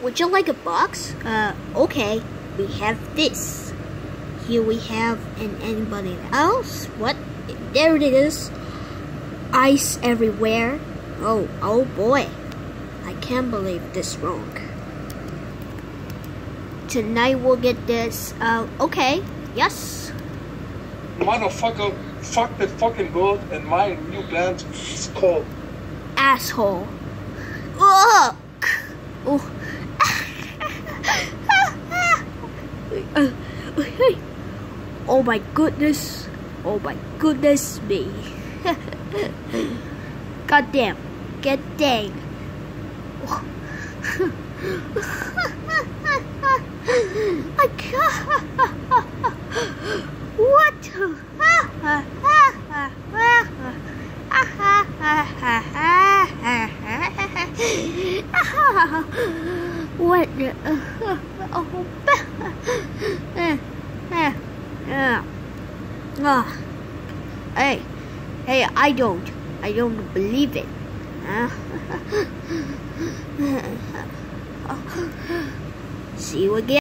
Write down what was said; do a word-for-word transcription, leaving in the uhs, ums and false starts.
Would you like a box? Uh, okay. We have this. Here we have, and anybody else? What? There it is. Ice everywhere. Oh, oh boy. I can't believe this wrong. Tonight we'll get this. Uh, okay. Yes. Motherfucker, fuck the fucking world and my new band is called Asshole. Ugh. Oh. Oh my goodness. Oh my goodness me. God damn. God dang. I can't. What? What? Oh. Hey, hey, I don't, I don't believe it. See you again.